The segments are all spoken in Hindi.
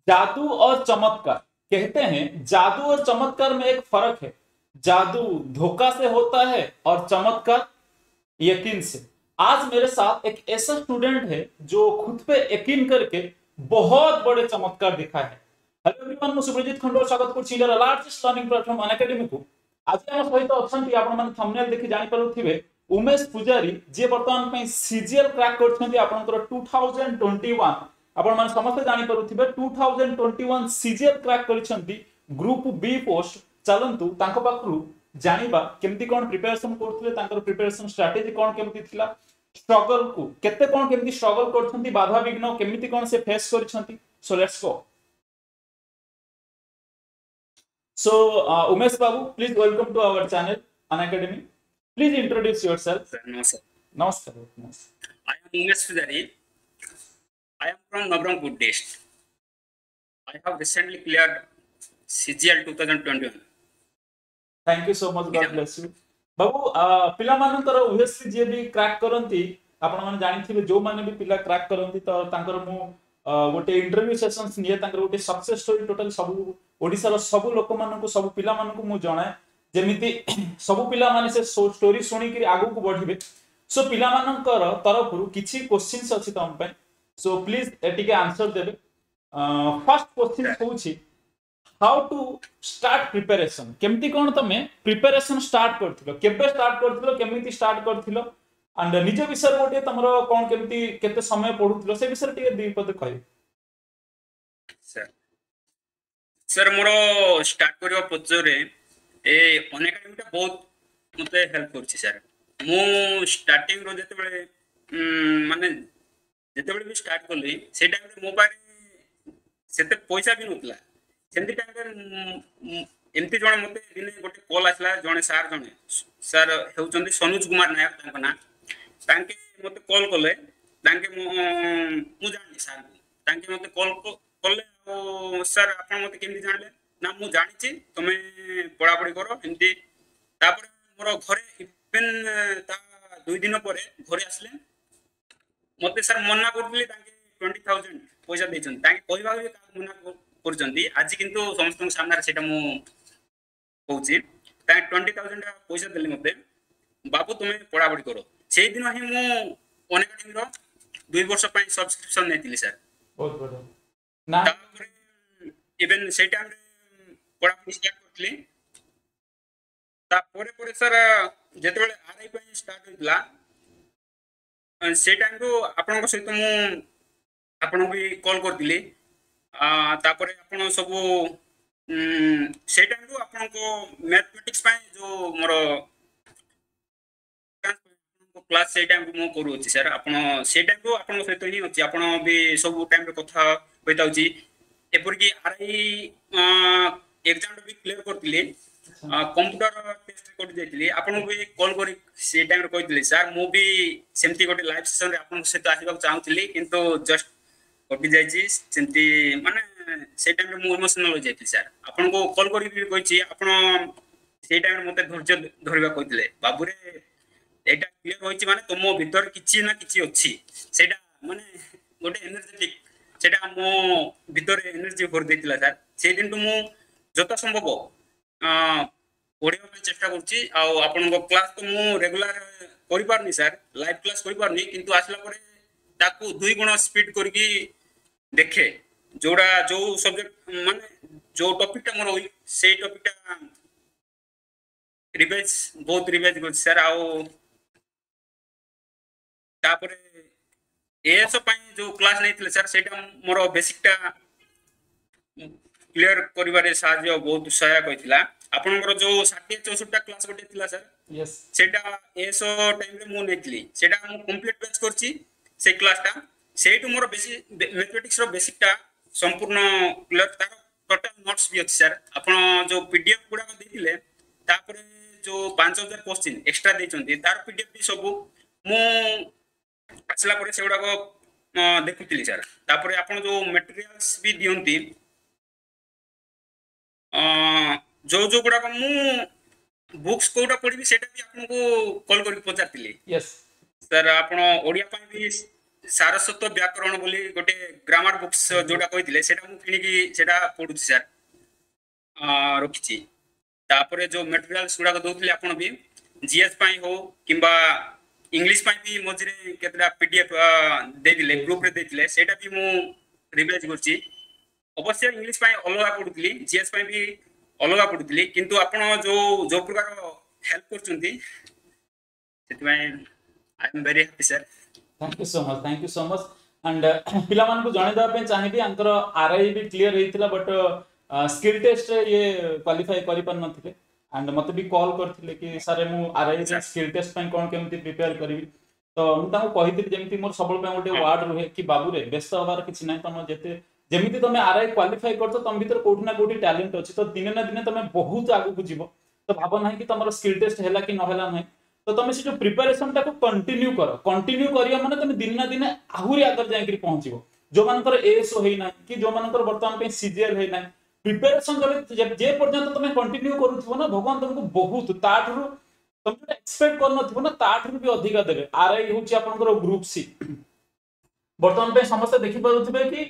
जादू और चमत्कार, कहते हैं जादू और चमत्कार में एक फर्क है। जादू धोखा से होता है और चमत्कार यकीन से। आज मेरे साथ एक ऐसा स्टूडेंट है जो खुद पे यकीन करके बहुत बड़े चमत्कार दिखाए है। हेलो एवरीवन, मैं सुब्रजीत खंडोर स्वागत करछि इधर लार्जेस्ट लर्निंग प्लेटफॉर्म अनएकेडमी को। आज हम सहित अछंती आपण माने थंबनेल देखि जानि पारुथिबे उमेश पुजारी जे वर्तमान पे सीजीएल क्रैक करछन्ती आपनकर 2021। आपण माने समस्त जानि पारुथिबे 2021 सीजीएल क्रैक करछन्ती ग्रुप बी पोस्ट। चलंतु तांको पाखरु जानिबा केमती कोन प्रिपरेशन करथले, तांकर प्रिपरेशन स्ट्रेटजी कोन केमती थिला, स्ट्रगल को केते कोन केमती स्ट्रगल करछन्ती, बाधा विघ्न केमती कोन से फेस करछन्ती। So let's go. So, Umesh Babu, please welcome to our channel, Unacademy. Please introduce yourself. Sir, no, sir. Namaskar. Namaskar. I am Umesh Pujari. I am from Navrampur district. I have recently cleared CGL 2021. Thank you so much. God bless you. बाबू पिला मानकर ओबीएसली जे भी क्रैक करंती आपण माने जानिथिबे, जो माने भी पिला क्रैक करंती तो तांकर मु गोटे इंटरव्यू सेशंस निये, तांकर गोटे सक्सेस स्टोरी टोटल सब ओडिसा रो सब लोक मानकु सब पिला मानकु मु जणाए जेमिति सब पिला माने से स्टोरी सुनी कि आगु को बढ़िबे। सो पिला मानकर तरफरु किछि क्वेश्चंस अछि तम पे, सो प्लीज एटिके आंसर देबे। फर्स्ट क्वेश्चन होछि हाउ टू स्टार्ट प्रिपरेशन। केमती कोन तमे प्रिपरेशन स्टार्ट करथिलो, केबे स्टार्ट करथिलो, केमिति स्टार्ट करथिलो, एंड निज विषय गोटे तमरो कोन केमती केते समय पढुथिलो से विषय टिके दी पद कहै। सर मोरो स्टार्ट करियो पचरे ए अनएकेडमी बहुत मते हेल्प करछि सर। मु स्टार्टिंग रो जते बेले माने जते बेले भी स्टार्ट करली से टाइम रे मोबाइल सेते पैसा भी नथला। सेंती टाइम रे एमती जण मते दिने गोटे कॉल आसला, जणे सर हेउचंदी सनुज कुमार नायक तांका ना, तांके मते कॉल करले, तांके मु जानि सर, तांके मते कॉल करले सर आपण मते केमती जानले ना मु जानि छी तमे पढा पढी करो एमती। तापर मोर घरे इवन ता 2 दिन परे घरे आसले मते सर मना करथले, तांके 20000 पैसा दैछन, तांके कहबा भी मना करचंदी। आज किंतु समस्त सामने सेटा मु कहूची तांके 20000 पैसा देले मते, बाबू तुमे पढा पढी करो। से दिन ही मु अनएकेडमी रो 2 वर्ष पय सब्सक्रिप्शन नेतिली सर। बहुत बढ़िया ना। इवन से टाइम रे पढा पढी स्टार्ट करथली। ता परे परे सर जते बेले आरआई पय स्टार्ट होइतला से टाइम रो आपन सहित मु आपन भी कॉल करथिली। तापरे आपन सब से टाइम रो आपन को मैथमेटिक्स पय जो मोर क्लास से टाइम मु करू अछि सर। आपन से टाइम रो आपन सहित ही अछि, आपन भी सब टाइम रे कथा होइता अछि। एपर की आरआई एग्जाम भी क्लियर करथिले, कंप्यूटर टेस्ट कर जाइथिले। आपन भी कॉल करी से टाइम रे कहिथिले सर मु भी सेमती गोटे लाइव सेशन रे आपन सहित आसीबा चाहूथिली, किंतु जस्ट कटि जाइछि सेमती माने से टाइम रे मु इमोशनल हो जाइथिले सर। आपन को कॉल करी भी कहिछि, आपन से टाइम रे मते धैर्य धरिबा कहिथिले, बाबू रे एटा क्लियर होइछि माने तुम भीतर किछि ना किछि अछि, सेटा माने गोटे एनर्जेटिक सेटा मो भीतर एनर्जी भर देतिला सर। से दिन तो मु जता संभव पढिबा पे चेष्टा करछि। आ आपन को क्लास तो मु रेगुलर करि पारनी सर, लाइव क्लास करि पारनी, किंतु आसला परे ताकू 2 गुण स्पीड करके देखे जोड़ा जो सब्जेक्ट माने जो टॉपिक ता मोर से टॉपिक ता रिवाइज बहुत रिवाइज कर सर। आ तापरे एएस पय जो क्लास नैथिले सर सेटा मोर बेसिक ता क्लियर करिबारे साहाय्य बहुत सहायक होइतिला। आपनकर जो 60 64 टा क्लास गोटे थिला सर, यस सेटा एएस टाइम रे मु नैथिली, सेटा मु कंप्लीट बैच करछि से क्लास टा। सेटु मोर बेसिक मैथमेटिक्स रो बेसिक टा संपूर्ण क्लियर, तार टोटल नोट्स भी अछि सर। आपन जो पीडीएफ गुडा को देथिले, तापरे जो 5000 क्वेश्चन एक्स्ट्रा दैचंती, तार पीडीएफ भी सब मु आसला परे सेगुडा को देखुतिली सर। तापरे आपन जो मटेरियल्स भी दियंती जो गुडा को मु बुक्स कोटा पढिबी सेटा भी आपन को कॉल करी पचारतिली। यस सर आपन ओडिया पय भी ସାରସ୍ୱତ ବ୍ୟାକରଣ ବୋଲି ଗୋଟେ ଗ୍ରାମାର ବୁକ୍ସ ଯୋଉଟା କହିଥିଲେ ସେଟା ମୁଁ କିଣିକି ସେଟା ପଢୁଛି ସାର୍, ରଖିଛି। ତାପରେ ଯୋଉ ମେଟେରିଆଲ୍ସ ଗୁଡାକ ଦଉଥିଲେ ଆପଣ ବି ଜିଏସ୍ ପାଇଁ ହଉ କିମ୍ବା ଇଂଲିଶ ପାଇଁ ବି ମଝିରେ କେତେଟା ପିଡିଏଫ୍ ଦେଇଥିଲେ, ଗ୍ରୁପରେ ଦେଇଥିଲେ, ସେଇଟା ବି ମୁଁ ରିଭାଇଜ କରିଛି। ଅବଶ୍ୟ ଇଂଲିଶ ପାଇଁ ଅଲଗା ପଢୁଥିଲି, ଜିଏସ୍ ପାଇଁ ବି ଅଲଗା ପଢୁଥିଲି, କିନ୍ତୁ ଆପଣ ଯୋଉ ପ୍ରକାର ହେଲ୍ପ କରୁଛନ୍ତି ସେଥିପାଇଁ I am very happy sir. Thank you so much, thank you so much. And पिला मान को जानि दबा पे चाहिबी अंकर आरआई भी क्लियर हेतिला, बट स्किल टेस्ट रे ये क्वालिफाई करि पर नथिले। एंड मते भी कॉल करथिले कि सर मु आरआई रे स्किल टेस्ट पे कोन केमति प्रिपेयर करबी। तो मु ताको कहिथिली जेमति मोर सबल पे गोटे वार्ड रहे कि बाबू रे व्यस्त होबार किछि नै, तम जेते जेमिति तमे आरआई क्वालिफाई करतो तम भीतर कोठी ना कोठी टैलेंट अछि, तो दिने ना दिने तमे बहुत आगु को जीवो। तो भाबो नाही कि तमरो स्किल टेस्ट हैला कि न हैला नै, तो तुम से जो प्रिपरेशन टाको कंटिन्यू कर, कंटिन्यू करिया माने तुम दिन ना दिन आहुरी आगर जाई पहुंचबो। जो मानकर एएसओ हेई ना कि जो मानकर वर्तमान पे सीजीएल हेई ना, प्रिपरेशन जब जे पर्यंत तुम कंटिन्यू करूथबो ना, भगवान तुमको बहुत ताठरू तुम जो एक्सपेक्ट कर नथबो ना ताठरू भी अधिका देबे। आरआई होची आपनकर ग्रुप सी, वर्तमान पे समस्त देखि पारुथबे कि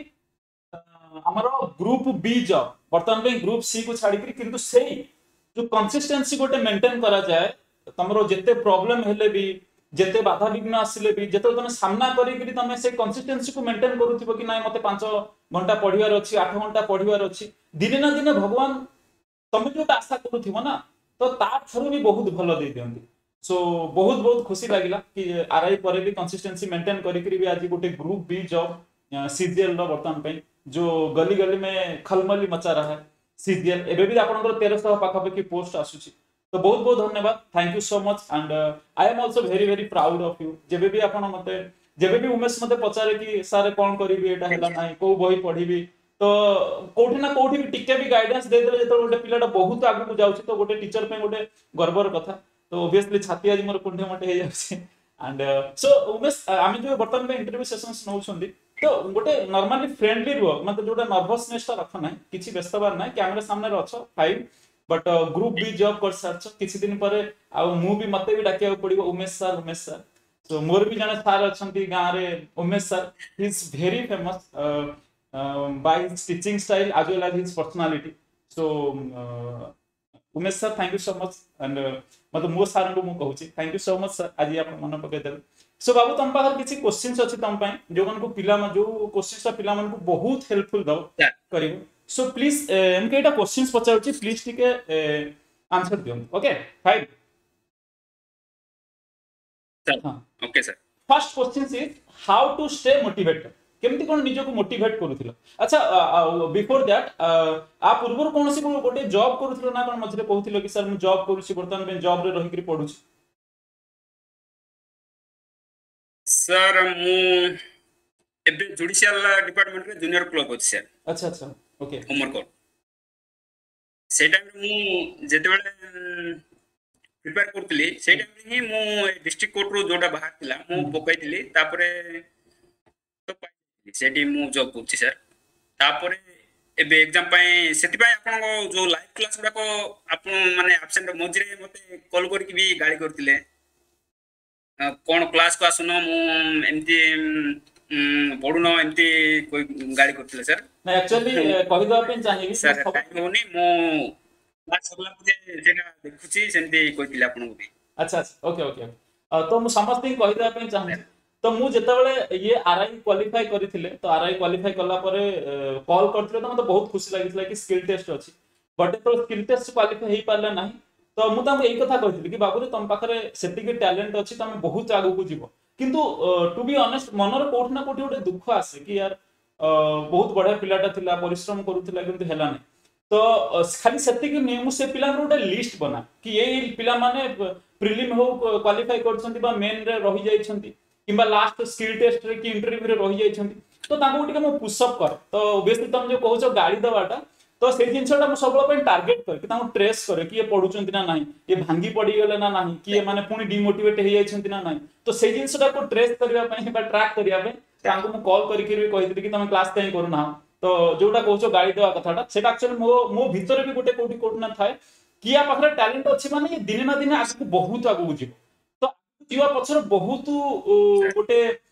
हमर ग्रुप बी जॉब वर्तमान पे ग्रुप सी को छाड़ी करी, किंतु सेही जो कंसिस्टेंसी गोटे मेंटेन करा जाए, तमरो जेते प्रॉब्लम हेले भी, जेते बाधा विघ्न आसिले भी, जेते तुम सामना करी करी तुम से कंसिस्टेंसी को मेंटेन करूथिबो कि नाही मते 5 घंटा पढिवार अछि, 8 घंटा पढिवार अछि, दिने ना दिने भगवान तुम जो आशा करूथिबो ना, तो ता थरु भी बहुत भलो दे दियंती। सो बहुत बहुत खुशी लागिला कि आरआई पर भी कंसिस्टेंसी मेंटेन करी करी भी आज गोटे ग्रुप बी जॉब सीजीएल रो वर्तमान पे जो गली गली में खलमली मचा रहा है सीजीएल, एबे भी आपनकर 1300 पाखापाखि पोस्ट आसुची। तो बहुत बहुत धन्यवाद, thank you so much. And I am also very very proud of you. जेबे भी आपण मते जेबे भी उमेश मते पचारे कि सर कोन करिवि एटा हैला नाही, को बही पढिबी, तो कोठी ना कोठी भी टिके भी गाइडेंस दे देले जेतो गोटे पिलाटा बहुत आगु को जाउची, तो गोटे टीचर पे गोटे गर्वर कथा। तो ऑब्वियसली छाती आज मोर कुंठे मटे हे जाउची। एंड सो उमेश आमे जो वर्तमान में इंटरव्यू सेशंस नउछंदी, तो गोटे नॉर्मली फ्रेंडली रुह, मतलब जोटा नर्वसनेस ता रख नाही, किछि व्यस्त बार नाही, कैमरा सामने रे अछो फाइन, बट ग्रुप भी जॉब कर सारछ किछि दिन परे आ मु भी मते भी डाकिया पड़िबो Umesh sir, Umesh sir. So मोर भी जने सर अछंती गां रे Umesh sir, he is very famous by his teaching style as well as his personality. So Umesh sir thank you so much. And मतलब मो सर को मु कहूची thank you so much sir, आज आप मन पके देल। सो बाबू तुम पाखर किछि क्वेश्चंस अछि तम पय, जो मन को पिला जो क्वेश्चंस पिला मन को बहुत हेल्पफुल दो करिवो। सो प्लीज एमके एटा क्वेश्चंस पचाउची, प्लीज टिके आंसर दियो। Okay fine sir. हां okay sir. First question is how to stay motivated, केमती कोन निजो को मोटिवेट करूथिलो। अच्छा बिफोर दैट आ पूर्व कोन से गोटे जॉब करूथिलो ना, कोन मझरे कहूथिलो कि सर मु जॉब करूची, वर्तमान में जॉब रे रहि करी पढुची। सर मु एबे जुडिशियल डिपार्टमेंट रे जूनियर क्लर्क अछि सर। अच्छा अच्छा ओके। होमवर्क से टाइम मु जेते बेले प्रिपेयर करतली, से टाइम ही मु डिस्ट्रिक्ट कोर्ट रो जोटा बाहर थिला मु पकैतली, तापरे तो पाइली सेठी मु जॉब करछि सर। तापरे एबे एग्जाम पय सेति पय आपन जो लाइव क्लास गुडा को आपन माने एब्सेंट मझरे मते कॉल करके भी गाली करतिले, कोन क्लास को आसुनो मु एमती पढुनो एमती कोई गाली करतिले सर। ना एक्चुअली कहि दवा पे चाहिए सर टाइम होनी मु क्लास सबला पजे जेना देखुची सेमती कहतिले आपन को भी। अच्छा अच्छा ओके ओके। तो मु समस्त ही कहि दवा पे चाहूँ, तो मु जेतेबेले ये आरआई क्वालिफाई करिथिले, तो आरआई क्वालिफाई करला परे कॉल करथिले, तो मते बहुत खुशी लागिथिला कि स्किल टेस्ट अछि, बट तो स्किल टेस्ट क्वालिफाई हेई पारला नाही। तो मु तांको एई कथा कहिथिली कि बाबू रे तम पाखरे सेतिके टैलेंट अछि, तमे बहुत आगु को जीवो, किंतु टू बी ऑनेस्ट मनर कोठ ना कोठी गोटे दुख आसे कि यार बहुत बड़ा पिलाटा थिला, परिश्रम करूथिला, किंतु हेला नाही। तो खाली सेतिके नियम से पिला गोटे लिस्ट बना कि ये पिला माने प्रिलिम हो क्वालिफाई करछंती बा मेन रे रहि जाइछंती, किंबा लास्ट स्किल टेस्ट रे कि इंटरव्यू रे रहि जाइछंती, तो ताको टिके मु पुश अप कर। तो ऑब्वियसली तुम जो कहउछो गाड़ी दवाटा, तो से जिनसटा मु सबलो पे टारगेट कर कि ताको ट्रेस करे कि ये पढुचंती ना नाही, ये भांगी पड़ी गेले ना नाही, कि ये माने पुनी डिमोटिवेट हे जाइछंती ना नाही। तो से जिनसटा को ट्रेस करबा पय बा ट्रैक करबा पय ताको मु कॉल करि कहि कहितली कि तुम क्लास कहीं करू ना। तो जोटा कहउछो गाड़ी दवा कथाटा सेटा एक्चुअली मो भीतर भी गोटे कोठी कोठ ना थाए कि या पाखरे टैलेंट अछि, माने दिने ना दिने आगु बहुत आगु जीव। तो जीवा पछर बहुत गोटे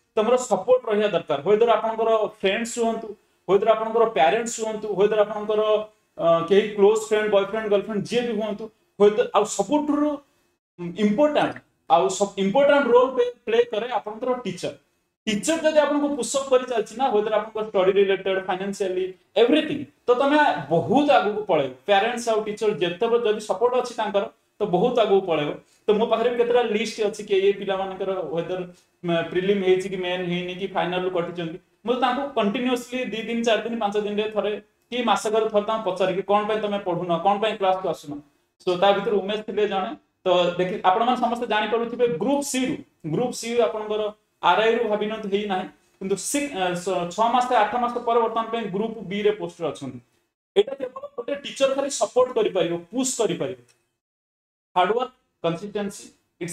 तमरो सपोर्ट रहिया दरकार होइदर आपनकर फ्रेंड्स हुंतु होइदर आपनकर पेरेंट्स हुंतु होइदर आपनकर केही क्लोज फ्रेंड बॉयफ्रेंड गर्लफ्रेंड जे भी हुंतु होइदर आ सपोर्ट इम्पोर्टेंट आ सब इम्पोर्टेंट रोल प्ले करे आपनकर टीचर टीचर जदि आपनको पुशअप करि चलछि ना होइदर आपनको स्टडी रिलेटेड फाइनेंशियली एवरीथिंग तो तमे बहुत आगु को पळे पेरेंट्स आ टीचर जेते जदि सपोर्ट अछि तांकर तो बहुत आगु पळेबो तो मो पाखरे केतरा लिस्ट अछि के ये पिला मानकर वेदर प्रीलिम हेछि कि मेन हेनि कि फाइनल कटि चंदी मो तांको कंटीन्यूअसली 2 दिन 4 दिन 5 दिन रे थरे कि मासकर थर ता पचारि कि कोन पय तमे पढुना कोन पय क्लास को आसुना सो ता भीतर उमेश थिले जाने तो देखि आपण मन समस्त जानि पडुथिबे ग्रुप सी आपनकर आरआई रु भाबिनत हेई नाही किंतु 6 मास 8 मास पर वर्तमान पे ग्रुप बी रे पोस्टर अछन एटा केवल गोटे टीचर खाली सपोर्ट करि परिबो पुश करि परिबो hard work consistency it's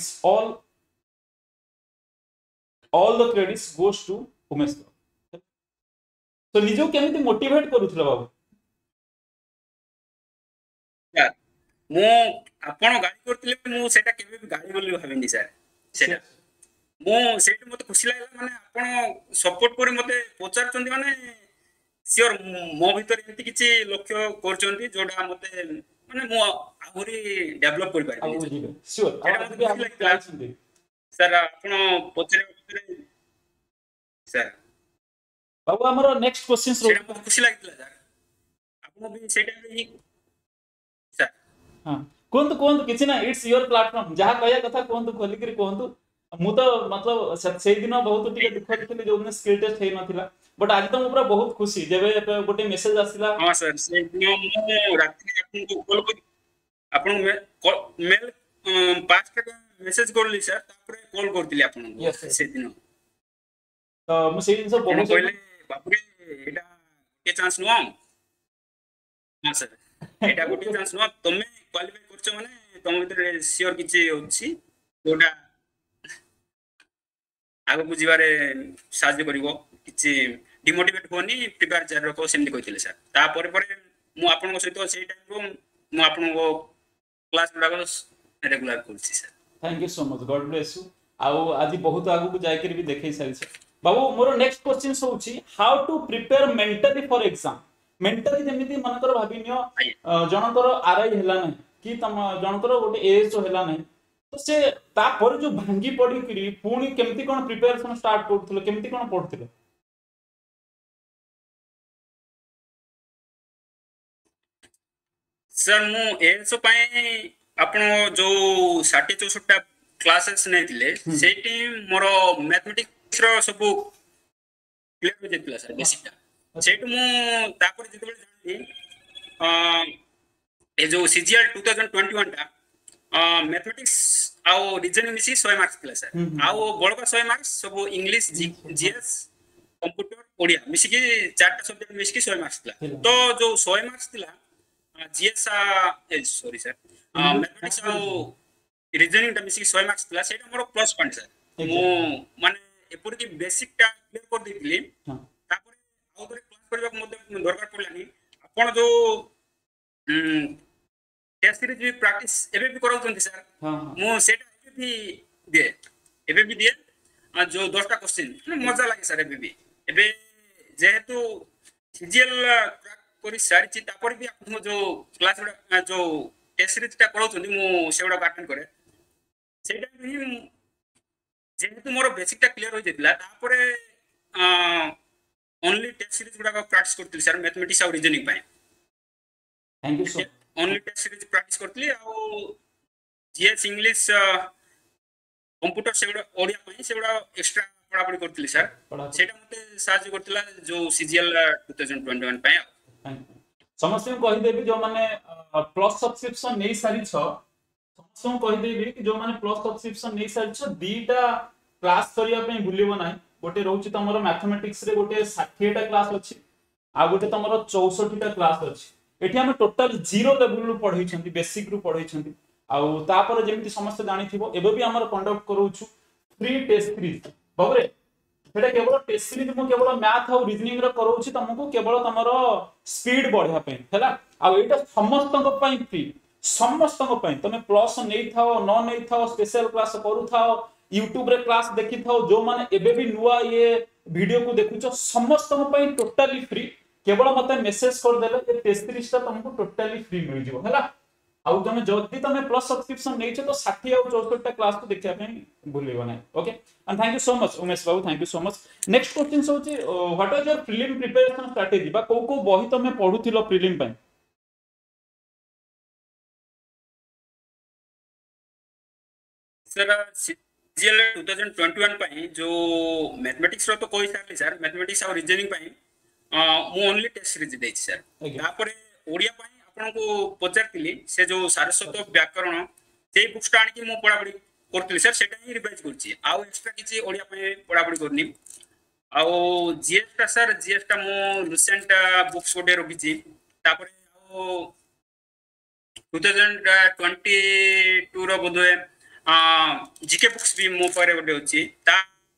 all the credits goes to Umesh तो निजो केमिति मोटिवेट करूथला बाबू यार मु आपण गाडी करथिले मु सेटा केबे भी गाडी बोली भाबिनी सर सेटा मु सेट मते खुशी लागला माने आपण सपोर्ट करी मते पचार चंदी माने सियोर मो भीतर एंती किछि लक्ष्य करचंदी जोडा मते माने मु आहुरी डेवलप करि पारि श्योर आ भी हम क्लास सर आपण पचरे सर बाबू हमरो नेक्स्ट क्वेश्चंस रो सेटा खुशी लागला सर आपण भी सेटा ही सर हां कोन किछि ना इट्स योर प्लेटफॉर्म जहा कहया कथा कोन खोली करी कोन मु तो मतलब से दिन बहुत टिके दुख दिखली जो ने स्किल टेस्ट हे नथिला बट आज तो पूरा बहुत खुशी जेबे गोटे मेसेज आसिला हां सर से दिन मु राति आपन कॉल कर आपन मेल पास के मेसेज करली सर तापर कॉल करतिली आपन से दिन तो मु से दिन सब बहुत कहले बापुरे एटा के चांस नो हां सर एटा गोटे चांस नो तमे क्वालीफाई करछ माने तम भीतर सियोर किछि अछि जोटा आगो बुझिबारे साहाय्य करिवो किछि डिमोटिवेट होनी प्रिपेयर जार रखो सेमति कहितले सर ता परे परे मु आपन सहित सेई टाइम रो मु आपन को क्लास गुडा रेगुलर करछि sir thank you so much God bless you आउ आज बहुत आगु को जाय कर भी देखै सारि छ बाबू मोर नेक्स्ट क्वेश्चन होछि how to prepare mentally for exam mentally जेमिति मनकर भाबिनियो जनकर आरआई हेला नै कि तम जनकर गोटे एएसओ हेला नै तो से ता पर जो भांगी पड़ी करी पुणी केमती कोन प्रिपरेशन स्टार्ट करथलो केमती कोन पढथलो सर मु एएसओ पई आपण जो 64 टा क्लासेस नै दिले सेठी मोर मैथमेटिक्स रो सब क्लियर हो जेतला सर बेसिक टा सेठ मु तापर जेते बेले जानली ए जो सीजीएल 2021 टा मैथमेटिक्स आउ रीजनिंग मिसी 100 मार्क्स थिला सर आउ बळका 100 मार्क्स सब इंग्लिश जीएस कंप्यूटर ओडिया मिसी के चारटा सब्जेक्ट मिसी के 100 मार्क्स थिला तो जो 100 मार्क्स थिला जीएस सॉरी सर मैथमेटिक्स आउ रीजनिंग टा मिसी के 100 मार्क्स थिला सेटा मोर प्लस पॉइंट सर मु माने एपुर की बेसिक टा क्लियर कर दिथिली तापर आउ करे क्लास करबा मते दरकार पड़लानी आपण जो टेस्ट सीरीज भी प्रैक्टिस एबे भी करौतंती सर मु सेटा एबे भी दिए जो 10 टा क्वेश्चन मजा लागे सर एबे जेहेतु सीजीएल क्रैक करी सारी तापर भी आपन जो क्लास जो टेस्ट सीरीज टा करौतंती मु सेवडा अटेंड करे सेटा भी जेहेतु मोर बेसिक टा क्लियर हो जेतला तापर ओनली टेस्ट सीरीज गुडा प्रैक्टिस करथि सर मैथमेटिक्स और रीजनिंग पाए thank you so only test series practice करथि आ जीएस इंग्लिश कंप्यूटर सेगुडा ओडिया पई सेगुडा एक्स्ट्रा पढापढी करथि सर सेटा मते साहाय्य करथिला जो सीजीएल 2021 पई समस्त में कहि देबी जो माने प्लस सब्सक्रिप्शन नै सारी छ समस्त कहि देबी कि जो माने प्लस सब्सक्रिप्शन नै सारी छ दीटा क्लास करिया पई भूलिबो नै गोटे रहउछि तमरो मैथमेटिक्स रे गोटे 60 टा क्लास अछि आ गोटे तमरो 64 टा क्लास अछि एठी हम टोटल 0 लेवल रु पढै छथि बेसिक रु पढै छथि आ तापर जेमिति समस्त जानि थिबो एबे भी हमर कंडक्ट करूछु फ्री टेस्ट सीरीज बबरे सेटा केवल टेस्ट सीरीज मु केवल मैथ और रीजनिंग रो करूछु तुमको केवल तमरो स्पीड बढ़िया पई हैला आ एटा समस्तक पई फ्री समस्तक पई तमे प्लस नै थाओ न नै थाओ स्पेशल क्लास करू थाओ यूट्यूब रे क्लास देखि थाओ जो माने एबे भी नुआ ये वीडियो को देखुचो समस्त पई टोटली फ्री केवल मते मेसेज कर देले ये टेस्ट सीरीज ता तुमको टोटली फ्री मिल जिवो हला आउ तुम जदि तुम प्लस सब्सक्रिप्शन नहीं तो 60 और 64 क्लास को देखिया भूलिबो ना okay and thank you so much Umesh बाबू thank you so much next question होची what was your prelim preparation strategy बा को बही तुम पढुथिलो प्रीलिम पय सर सीजीएल 2021 ପାଇଁ जो मैथमेटिक्स रो तो कोई सारली सर मैथमेटिक्स और रीजनिंग ପାଇଁ मु ओनली टेस्ट सीरीज देछि सर तापर ओडिया ପାଇଁ आपनको पचारतिली से जो सारस्वत व्याकरण से बुक्स टा आनी मु पढापढी करतिली सर सेटा ही रिवाइज करछि आउ एक्स्ट्रा किछि ओडिया ପାଇଁ पढापढी करनी आउ जीएस टा सर जीएस टा मु रिसेंट बुक्स गोटे रखिछि तापर आउ 2022 रो बोधे जीके बुक्स भी मो पारे गोटे अछि ता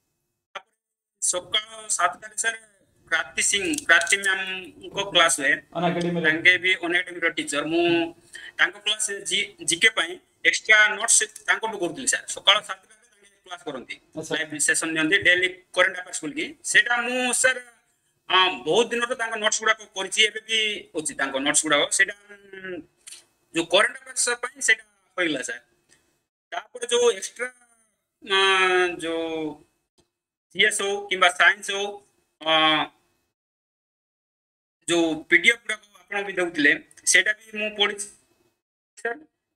सकाळ 7 टा सर क्रांति मैम को क्लास है अनअकैडमी तांके भी अनअकैडमी रो टीचर मु तांको क्लास जीके पई एक्स्ट्रा नोट्स तांको भी करथि सर सकाळ 7 टा तांके क्लास करंती लाइव सेशन दियंती डेली करंट अफेयर्स बोल की सेटा मु सर बहुत दिन रो तांको नोट्स गुडा को करछि एबे भी अछि तांको नोट्स गुडा सेटा जो करंट अफेयर्स पई सेटा होइला सर तापर जो एक्स्ट्रा जो सीएस हो किंबा साइंस हो जो पीडीएफ गुडा आपण भी दउतिले सेटा भी मु पढि सर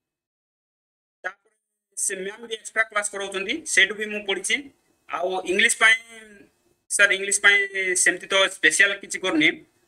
तापर से मैम भी एक्स्ट्रा क्लास कराउछंती सेटु भी मु पढिछि आ इंग्लिश पय सर इंग्लिश पय सेमति तो स्पेशल किछि करनी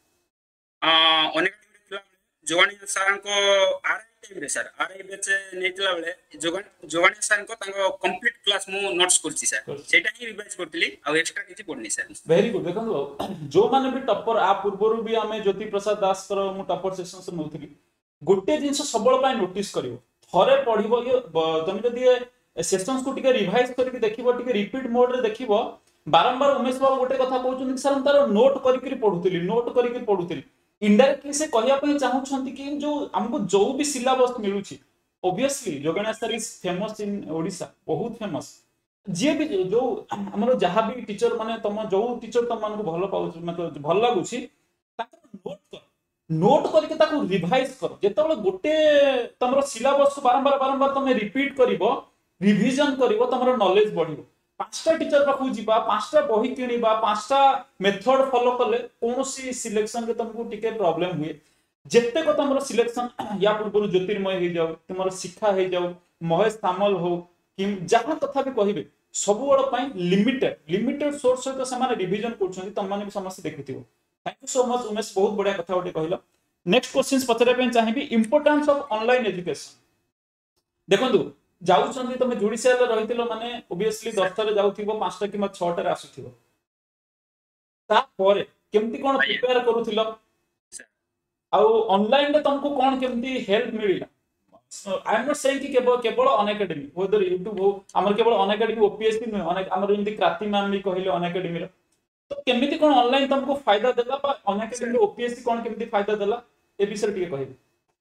अनेक जोगानी सर को आरआई टाइम रे सर आरआई बैच नेतला बेले जोगानी सर को तांको कंप्लीट क्लास मु नोट्स करछि सर सेटा ही रिवाइज करतिली आ एक्स्ट्रा किछि पढनी सर वेरी गुड देखो जो माने भी टॉपर आ पूर्वरु भी हमें ज्योति प्रसाद दास कर मु टॉपर सेशन से नउथली गोटे जिंस सबल पय नोटिस करिवो थरे पढिबो ये तुम जदी सेशंस को टिके रिवाइज करके देखिबो टिके रिपीट मोड रे देखिबो बारंबार उमेश बाबू गोटे कथा कहउछन सर हम तार नोट करके पढुतली इनडायरेक्टली से कहया पय चाहउछन कि जो हमको जो भी सिलेबस मिलुछि ऑब्वियसली जोगणा sir is famous in Odisha बहुत फेमस जे भी जो हमर जहां भी टीचर माने तुम जो टीचर तुम मानको भलो पाउछ मतलब भल लागुछि ताको नोट करके ताको रिवाइज कर जेतबेले गोटे तमरो सिलेबस बारंबार तमे रिपीट करिवो रिवीजन करिवो तमरो नॉलेज बढ़िवो पांचटा टीचर पाखु जीवा पांचटा बही किनिबा पांचटा मेथड फॉलो करले कोनोसी सिलेक्शन के तुमको टिके प्रॉब्लम हुए जेते को तमरो सिलेक्शन या पूर्व ज्योतिर्मय हो जाऊ तुमरो शिक्षा हो जाऊ महेश सामल हो कि जहां कथा भी कहिबे सब बड़ पई लिमिटेड सोर्स सहित समान रिवीजन करछन तुम माने भी समस्त देखिथिबो thank you so much Umesh बहुत बढ़िया कथा ओटे कहिलो नेक्स्ट क्वेश्चंस पचरे पे चाहिबी इंपोर्टेंस ऑफ ऑनलाइन एजुकेशन देखंतु जाउछन तुम जुडिशियल रहितिलो माने ऑब्वियसली 10 रे जाउथिबो 5 टा किमा 6 टा आसुथिबो ता परे केमती कोन प्रिपेयर करूथिलो आ ऑनलाइन रे तुमको कोन केमती हेल्प मिलिला आई एम नॉट सेइंग कि केवल अनअकैडमी वेदर यूट्यूब हो हमर केवल अनअकैडमी ओपीएससी न अनेक हमर इंदी क्रांति मैम भी कहिले अनअकैडमी रे तो केमती कोन ऑनलाइन तुमको फायदा देला बा अनअकैडमी ओपीएससी कोन केमती फायदा देला ए विषय टिके कहिबे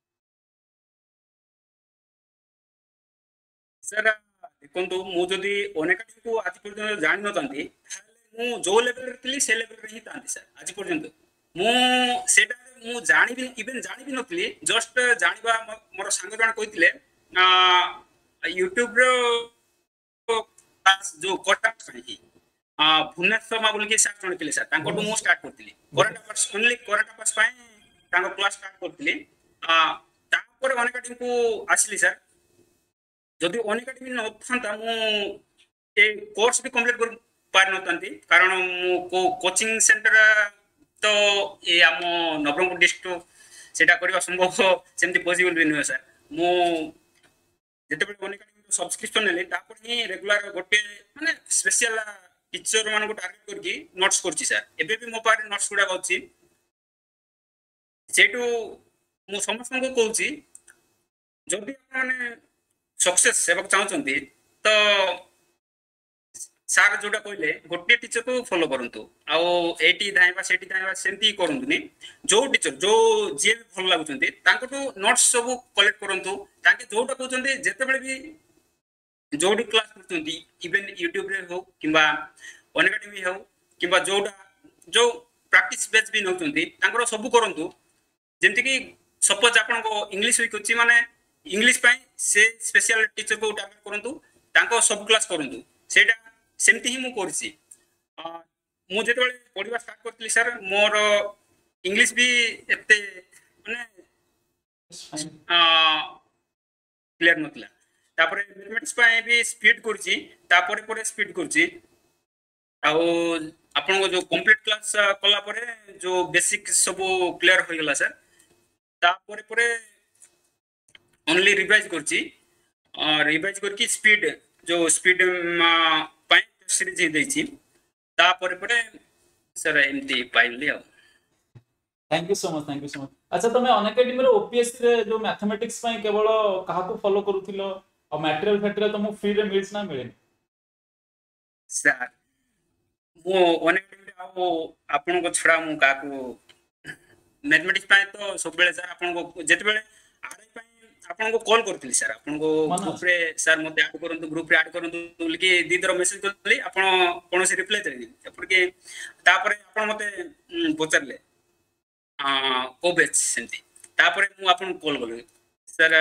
सर देखो मु जदि अनअकैडमी को आज पर्यंत जानि न तांती मु जो लेवल रे थिली से लेवल रे ही तांती सर आज पर्यंत मु सेटा मु जानि भी इवन जानि भी नथली जस्ट जानिबा मोर संग जण कहितले यूट्यूब रो जो कटक सही भुवनेश्वर मा बोल के सर जण थिले सर तांको मु स्टार्ट करथिली current affairs only current affairs पाए तांको क्लास स्टार्ट करथिली तापर अनअकैडमी को आसली सर जदि अनअकैडमी न थांता मु ए कोर्स भी कंप्लीट कर पार नतांती कारण मु कोचिंग सेंटर तो ए आम नवरंगपुर डिस्ट्रिक्ट सेटा करबा संभव सेमति पॉसिबल भी न सर मु जते बेले अनअकैडमी सब्सक्रिप्शन ले तापर ही रेगुलर गोटे माने स्पेशल टीचर मान को टारगेट करके नोट्स करछि सर एबे भी मो पारे नोट्स गुडा होछि सेटू मु समस्त को कहूछि जदि माने सक्सेस सेवक चाहते तो सार जोटा कहले गोटे टीचर को फॉलो करंतु आउ एटी धाइबा सेटी धाइबा सेंती करंतुनी जो टीचर जो जे भी भल लागुचंती तांको तो नोट्स सब कलेक्ट करंतु ताके जोटा कहउचंती जेते बेले भी जोटी क्लास करछंती इवन यूट्यूब रे हो किबा अनएकेडमी हो किबा जोटा जो प्रैक्टिस बेस भी नउचंती तांकर सब करंतु जेमति कि सपोज आपन को इंग्लिश वीक अछि माने इंग्लिश पय से स्पेशल टीचर को टारगेट करंतु तांको सब क्लास करंतु सेटा सेमति ही मु करछि मु जेतबे पढिबा स्टार्ट करतली सर मोर इंग्लिश भी एते माने क्लियर नतला तापरे मैथमेटिक्स पय भी स्पीड करछि तापरे परे स्पीड करछि आउ आपन को जो कंप्लीट क्लास कला परे जो बेसिक सब क्लियर हो गेला सर तापरे परे ओनली रिवाइज करछि रिवाइज करके स्पीड जो स्पीड पय सीरीज ही दैछि तापरे परे सर एमती पाइली आ thank you so much, thank you so much. अच्छा तुम अनएकेडमी रे ओपीएससी रे जो मैथमेटिक्स पय केवल काहा को फॉलो करूथिलो और मटेरियल फैटेरियल तुमको फ्री रे मिल्स ना मिले सर मो अनएकेडमी आ आपन को छडा मु काको मैथमेटिक्स पय तो सब बेले सर आपन को जेते बेले आरआई पय आपन को कॉल करथिली सर आपन को ग्रुप रे सर मते ऐड करंतु ग्रुप रे ऐड करंतु बोल के दी दर मेसेज करथली आपन कोनोसी रिप्लाई देली तापर के तापर आपन मते पचरले को बैच सेमती तापर मु आपन कॉल करले सर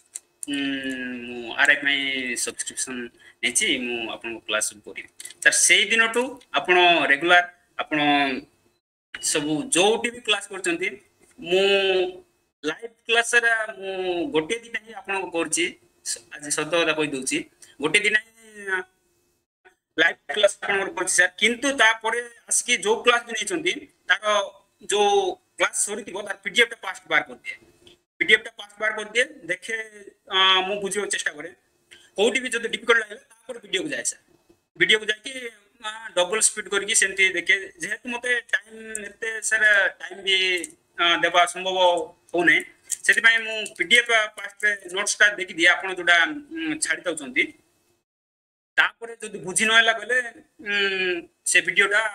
आरआई पय सब्सक्रिप्शन नेछि मु आपन को क्लास करी सर सेई दिन टू आपन रेगुलर आपन सब जोटी भी क्लास करचंती मु लाइव क्लास सर मु गोटे दिन ही आपन को करछि आज सत कथा कहि दोछि गोटे दिन लाइव क्लास आपन को करछि सर किंतु तापरे आसकी जो क्लास भी नेचंती तार जो क्लास सरी थिबो तार पीडीएफ टा पास्ट बार कर दिए पीडीएफ टा पास्ट बार कर दिए देखे मु बुझियो चेष्टा करे कोठी भी जदि डिफिकल्ट लागले तापर वीडियो को जाय सर वीडियो को जाय कि डबल स्पीड करके सेमती देखे जेहेतु मते टाइम एते सर टाइम भी देबा संभव होने सेति पय मु पीडीएफ पास्ट नोट्स टा देखि दिया आपण जोडा छाडी दउचंती तापर जदि बुझी नहला गले से वीडियो टा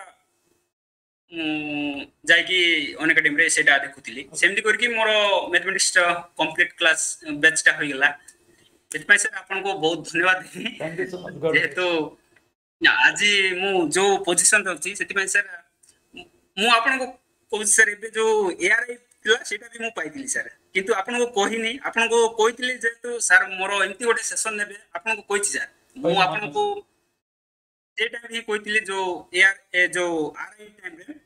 जाय कि अनएकेडमी रे सेटा देखुतिली सेमती करके मोर मैथमेटिक्स कंप्लीट क्लास बैच टा होई गेला सेति पय सर आपण को बहुत धन्यवाद थैंक यू सो मच जेहेतु आज मु जो पोजीशन रे अछि सेति पय सर मु आपण को कहू सर एबे जो एआरआई थिला सेटा भी मु पाइतिली सर किंतु आपण को कहिनी आपण को कहितली जेहेतु सर मोर एमती गोटे सेशन नेबे आपण को कहिछि सर मु आपण को जे टाइम ही कहितली जो एआर जो आरआई टाइम रे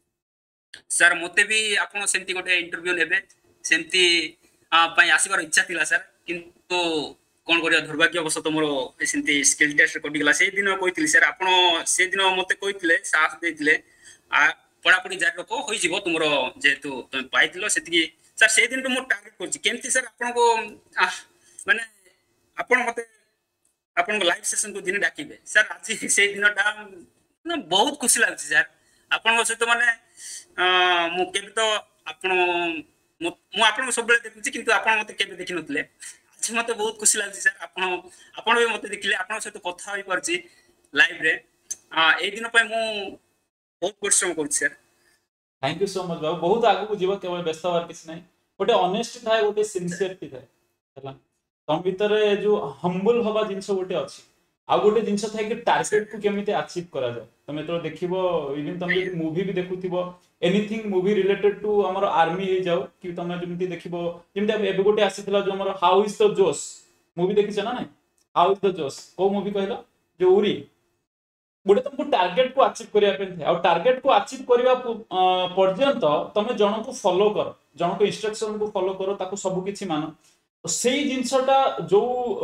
सर मते भी आपण सेमती गोटे इंटरव्यू नेबे सेमती पय आसीबार इच्छा थिला सर किंतु कोन करिया दुर्भाग्यवशत मोर सेमती स्किल टेस्ट कटि गेला से दिन कहितली सर आपण से दिन मते कहितले साथ देथिले आ पढ़ा पढ़ी जारी रखो होई जीवो तुमरो जेतु तुम पाइतिलो सेति सर से दिन तो मो टारगेट करछि केमती सर आपण को माने आपण मते आपण को लाइव सेशन को दिन डाकिबे सर आज से दिनटा ना बहुत खुशी लागछि सर आपण सहित माने मु केबे तो आपण मु आपण सब बेले देखुछि किंतु आपण मते केबे देखि नथले आज मते बहुत खुशी लागछि सर आपण भी मते देखिले आपण सहित कथा होई परछि लाइव रे ए दिन पय मु बहुत परिश्रम करछि sir thank you so much बाबू बहुत आगु को जीव केवल व्यस्त हवार किछ नै गोटे ऑनेस्ट थाए गोटे सिंसियरिटी थाए हला तम भीतर जो हम्बल हवा जिंस गोटे अछि आ गोटे जिंस थाए कि टारगेट को केमिते अचीव करा जाय तमे तो देखिबो इवन तमे मूवी भी देखुथिबो एनीथिंग मूवी रिलेटेड टू हमर आर्मी हे जाऊ कि तमे जेमिति देखिबो जेमिति एबे गोटे आसीतला जो हमर how is the josh movie देखिछ ना नै हाउ इज द जोश को मूवी कहला जो उरी गोटे तुमको टारगेट को अचीव करिया पे थे और टारगेट को अचीव करिया पर्यंत तमे जण को फॉलो कर जण को इंस्ट्रक्शन को फॉलो करो ताको सब किछि मानो तो सेही जिंसटा जो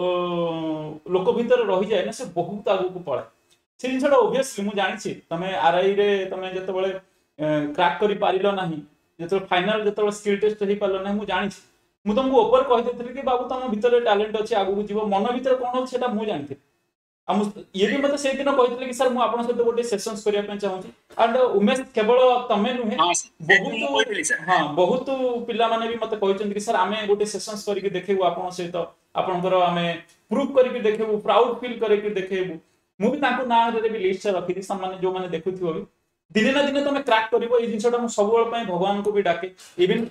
लोक भीतर रही जाय ना से बहुत आगु को पळे से जिंसटा ऑब्वियसली मु जानि छी तमे आरआई रे तमे जते बळे क्रैक करि पारिलो नाही जते फाइनल जते स्किल टेस्ट हे पालो नाही मु जानि छी मु तुमको ऊपर कहि देथि कि बाबू तम भीतर टैलेंट अछि आगु को जीवो मन भीतर कोन हो सेटा मु जानि छी ये भी मत से दिन कहते कि सर मु आपन सहित गोटे सेशंस करिया पे चाहूची एंड उमेश केवल तमे नुहे बहुत हां बहुत पिला माने भी मते कहचंती कि सर आमे गोटे सेशंस करिके देखेबु आपन सहित आपनकर आमे प्रूफ करिके देखेबु प्राउड फील करिके देखेबु मु भी ताको ना रे भी लिस्ट रखि दी सम्मान जो माने देखुथिबो भी दिने ना दिने तमे क्रैक करिवो ए जिंसटा मु सब बेल पय भगवान को भी डाके इवन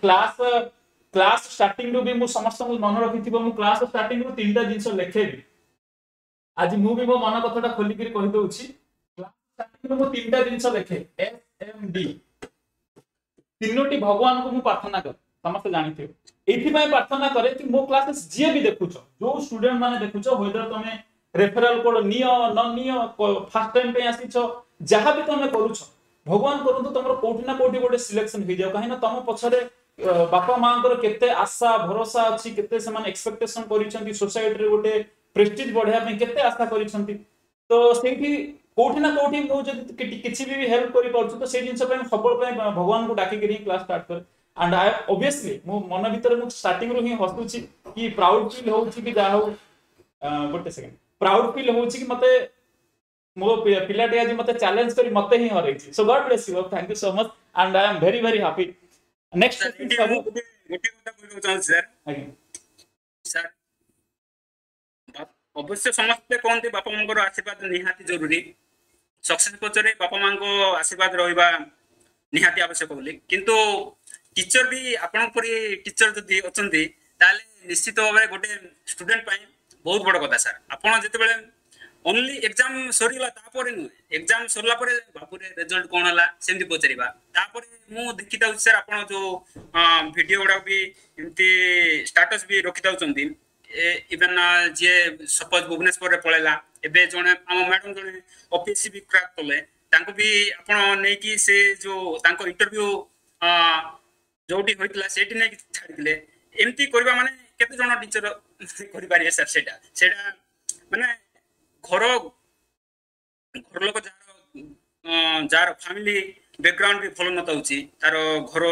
क्लास स्टार्टिंग रो भी मु समस्त मन रखिथिबो मु क्लास स्टार्टिंग रो तीनटा जिंस लेखेबी आज मु भी मो मन कथाटा खोलिक कहि दउछि क्लास स्टार्टिंग में मु तीनटा जिंस लिखे SMD तीनोटी भगवान को मु प्रार्थना कर समस्त जानिथियो एथि प्रार्थना करे कि मो क्लासेस जे भी देखुछ जो स्टूडेंट माने देखुछ वेदर तमे रेफरल कोड नियो न नियो फर्स्ट टाइम पे आसीछ जहां भी तमे करूछ भगवान करंतु तमरो कोठी ना कोठी गोटे सिलेक्शन हो जाओ कहीं तम पछरे बापा मां केते आशा भरोसा अछि केते समान एक्सपेक्टेशन करिसंती सोसाइटी रे गोटे प्रेस्टीज बढ़िया पे केते आशा करिसंती तो सेठी कोठी ना कोठी मु जदी किछि भी हेल्प करि पाउछु तो से जिंस पे सबल पे भगवान को डाकी करी क्लास स्टार्ट कर एंड आई ऑब्वियसली मु मन भीतर मु स्टार्टिंग रो ही हसुछि कि प्राउड फील होउछि कि जा हो गोटे सेकंड प्राउड फील होउछि कि मते मो पिलाटे आज मते चैलेंज करी मते ही हरैछि so God bless you thank you so much and I am very very happy next question सब गोटे कथा कहू चाहूँ सर सर अवश्य समस्ते कहते बापा माँ आशीर्वाद निहाती जरूरी सक्सेस पचरे बापा माँ को आशीर्वाद रहा निहाती आवश्यक बोली किंतु टीचर भी आपण टीचर जदि अच्छा निश्चित भाव में गोटे स्टूडेंट बहुत बड़ कथा सर आपड़ जिते ओनली एग्जाम सरीला नुहे एग्जाम सरला बापुरे रिजल्ट कौन है सेमती पचारा मु देखी था सर आप जो वीडियो गुड़ा भी एमती स्टाटस भी रखी था इवेन जी सपोज भुवनेश्वर पलैला एबे जने आम मैडम जने ऑफिस भी क्रैक कले तांको भी आपण नै कि से जो तांको इंटरव्यू जोटी होइतला सेठी नै छाडिले एमती करबा माने केते जण टीचर करि पारिए सर सेटा सेटा माने घर घर लोक जार फैमिली बैकग्राउंड भी भल नता होची तार घर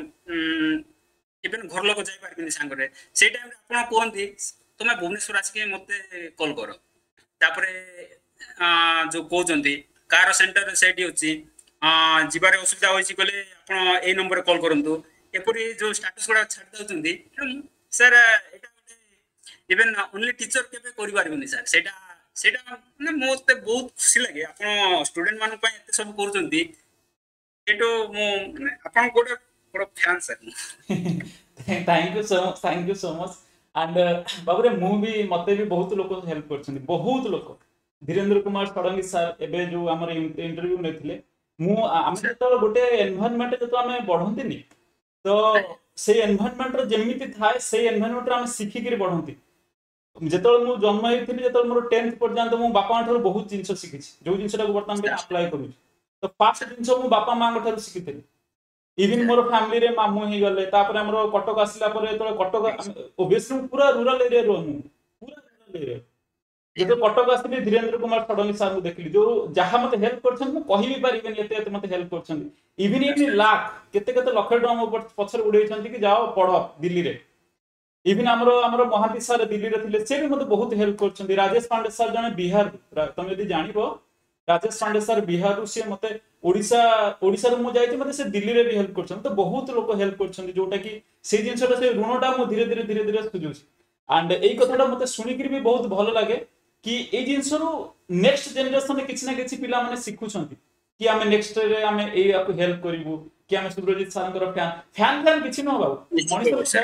इवन घर लोक जाई पारबिनी सांगरे से टाइम रे आपण कोहंती तुमे भुवनेश्वर आसी मते कॉल करो तापरे जो कहउचंती कार सेंटर सेठी होची जिबारे असुविधा होईची कहले आपण ए नंबर कॉल करंतु एपरी जो स्टेटस गुडा छाड दउचंती सर एटा इवन ओनली टीचर केबे करि पारबिनी सर सेटा सेटा माने मोते बहुत खुशी लागे आपण स्टूडेंट मानु पय एते सब करूचंती एटो मो आपण गोटे बड़ fan sir thank you so much and बाबरे मु भी मते भी बहुत लोक हेल्प करछंती बहुत लोक धीरेन्द्र कुमार षडंगी सर एबे जो हमर इंटरव्यू नेथिले मु हम तो गोटे एनवायरनमेंट जो हमें बढ़ंती नी तो से एनवायरनमेंट रो जेमिति थाए से एनवायरनमेंट रो हम सिखि के बढ़ंती जेतल मु जन्म हेथिली जेतल मोर 10th पर्यंत मु बापा ठार बहुत जिंस सिखिछि जो जिंसटा को वर्तमान पे अप्लाई करू तो पांच जिंस मु बापा मां ठार सिखिथिली इवन मोर फैमिली रे मामू ही गले तापर हमरो कटक आसिला परे तो कटक ओबवियसली पूरा रूरल एरिया रो मु पूरा रूरल एरिया जेतो कटक आसिली धीरेन्द्र कुमार षडंगी सर को देखली जो जहा मते हेल्प करछन मु कहि भी परिबेन एते एते मते हेल्प करछन इवन इन लाख केते केते लाख टका मो पछर उडैछन कि जाओ पढो दिल्ली रे इवन हमरो महांती सर दिल्ली रे थिले से भी मते बहुत हेल्प करछन राजेश पांडे सर जने बिहार तुम यदि जानिबो राजेश पांडे सर बिहार रु से मते ओडिसा रो मु जाइति मते से दिल्ली रे भी हेल्प करछन तो बहुत लोक हेल्प करछन जोटा कि से जिंसटा से ऋणटा मु धीरे धीरे सुजुछि एंड एई कथाटा मते सुनि कि भी बहुत भलो लागे कि ए जिंस रो नेक्स्ट जनरेशन में किछि ना किछि पिला माने सिखुछंती कि हमें नेक्स्ट रे हमें एई आपको हेल्प करिवु कि हमें सुब्रजीत सर फैन किछि न बाबू मनिष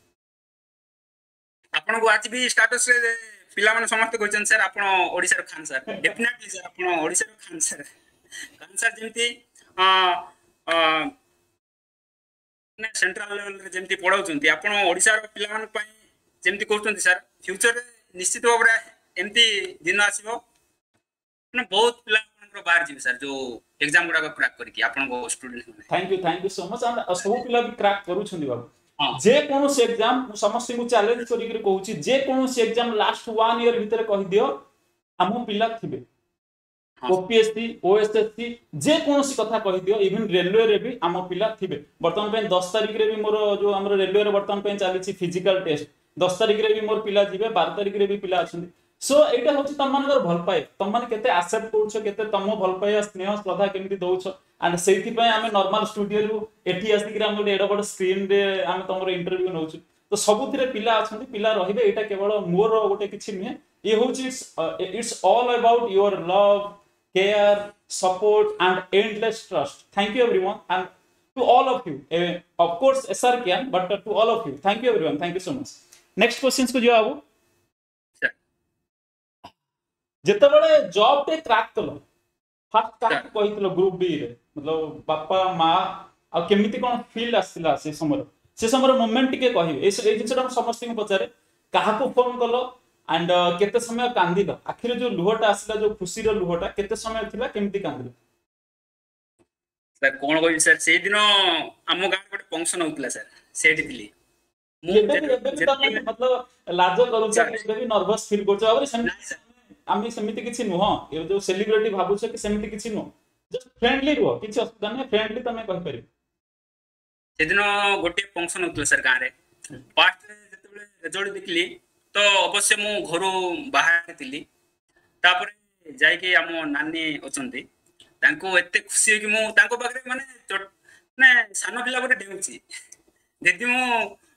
आपण को आज भी स्टेटस रे पिला माने समस्त कहछन सर आपण ओडिसा रो खान सर डेफिनेटली सर आपण ओडिसा रो खान सर जेमती ने सेंट्रल लेवल रे जेमती पढाउचंती आपण ओडिसा रो पिला मान पई जेमती कहउचंती सर फ्यूचर रे निश्चित भाव रे एमती दिन आसीबो ने बहुत पिला मानकर बाहर जीव सर जो एग्जाम गुडा को क्रैक करके आपण को student thank you so much and सब पिला भी क्रैक करूछंती बाबू जे कोनोसी एग्जाम समस्त को चैलेंज करी कहूची जे कोनोसी एग्जाम लास्ट 1 ईयर भीतर कहि दियो हम पिला थिबे ओपीएससी ओएसएससी जे कोनोसी कथा कहि दियो इवन रेलवे रे भी हम पिला थिबे वर्तमान पे 10 तारिख रे भी मोर जो हमर रेलवे रे वर्तमान पे चलीची फिजिकल टेस्ट 10 तारिख रे भी मोर पिला जिवे 12 तारिख रे भी पिला अछंती सो एटा होची तम मानकर भल पाए तम मान केते एक्सेप्ट करछो केते तम भल पाए स्नेह श्रद्धा केमिति दउछो एंड सेति पय हमें नॉर्मल स्टूडियो रु एठी आसी कि हम गोटे एडा बड स्क्रीन रे हम तमरो इंटरव्यू नउछु तो सबुथिरे पिला अछंती पिला रहिबे एटा केवल मोर गोटे किछि निए ये होची it's all about your love care support and endless trust thank you everyone and to all of you of course SR can but to all of you thank you everyone thank you so much next questions को जो आबो ଯେତେବେଳେ ଜବ୍ ଟେ କ୍ରାକ୍ କଲ ଫାଷ୍ଟ ସାର୍ କାହାକୁ କହିଥିଲ ଗ୍ରୁପ ବି ରେ मतलब ବାପା ମା ଆଉ କେମିତି କଣ ଫିଲ୍ ଆସିଥିଲା ସେ ସମୟର ମୋମେଣ୍ଟ ଟିକେ କହିବେ ଏଇ ଜିନିଷଟା ମୁଁ ସମସ୍ତଙ୍କୁ ପଚାରେ କାହାକୁ ଫୋନ କଲ ଆଣ୍ଡ କେତେ ସମୟ କାନ୍ଦିଲ ଆଖିରେ ଯୋଉ ଲୁହଟା ଆସିଲା ଯୋଉ ଖୁସିର ଲୁହଟା କେତେ ସମୟ ଥିଲା କେମିତି କାନ୍ଦିଲ ସାର୍ କଣ କହିବି ସାର୍ ସେଇଦିନ ଆମ ଗାଁରେ ଗୋଟେ ଫଙ୍କସନ ହଉଥିଲା ସାର୍ ସେଇଠି ଥିଲି ମୁଁ ଏବେ ବି ତମେ ଯେତିକି मतलब ଲାଜ କରୁଛ ସାର୍ କି ଏବେ ବି ନର୍ଭସ ଫିଲ୍ କରୁଛ ଭାବରେ ନାଇଁ ସେମିତି ସାର୍ ଆମେ ସେମିତି କିଛି ନୁହଁ ଏ ଯୋଉ ସେଲିବ୍ରିଟି ଭାବୁଛ କି ସେମିତି କିଛି ନୁହଁ ଜଷ୍ଟ ଫ୍ରେଣ୍ଡଲି ରୁହ କିଛି ଅସୁବିଧା ନାହିଁ ଫ୍ରେଣ୍ଡଲି ତମେ କହିପାରିବ ସେଦିନ ଗୋଟେ ଫଙ୍କସନ ହଉଥିଲା ସାର୍ ଗାଁରେ ଫାର୍ଷ୍ଟରେ ଯେତେବେଳେ ରେଜଲ୍ଟ ଦେଖିଲି ତ ଅବଶ୍ୟ ମୁଁ ଘରୁ ବାହାରେ ଥିଲି ତାପରେ ଯାଇକି ଆମ ନାନୀ ଅଛନ୍ତି ତାଙ୍କୁ ଏତେ ଖୁସି ହେଇକି ମୁଁ ତାଙ୍କ ପାଖରେ ମାନେ ସାନ ପିଲା ଗୋଟେ ଡେଉଁଛି ଯଦି ମୁଁ